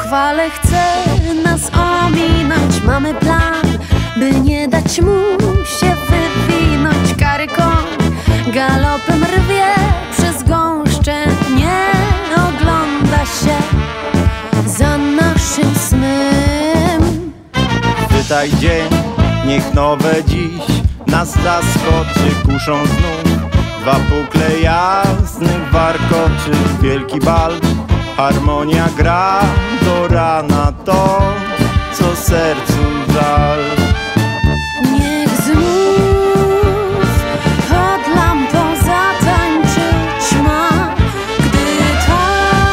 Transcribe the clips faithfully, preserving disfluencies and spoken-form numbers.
zuchwale chce nas ominąć. Mamy plan, by nie dać mu się wywinąć. Kary koń galopem rwie przez gąszcze, nie ogląda się za naszym snem. Chwytaj dzień, niech nowe dziś nas zaskoczy kuszą znów. Dwa pukle jasnych warkoczy, wielki bal, harmonia gra do rana to, co sercu żal. Niech znów pod lampą zatańczyć ma, gdy ta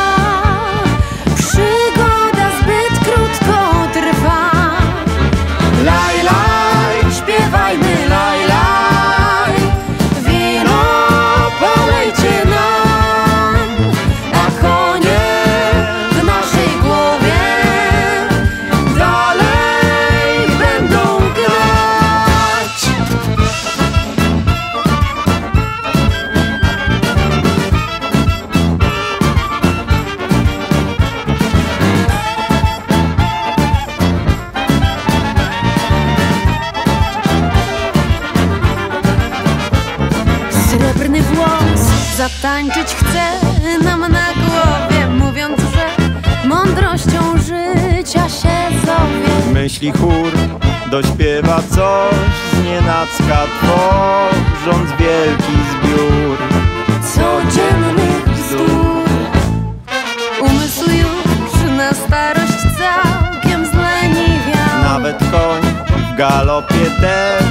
przygoda zbyt krótko trwa. Laj, laj, śpiewajmy, laj, laj, wino polejcie nam, a konie w naszej głowie dalej będą grać. Srebrny włos zatańczyć chce nam na głowie, mówiąc, że mądrością życia się zowie. Myśli chór dośpiewa coś znienacka, tworząc wielki zbiór Codziennych bzdur. Umysł już na starość całkiem zleniwiał. Nawet koń w galopie też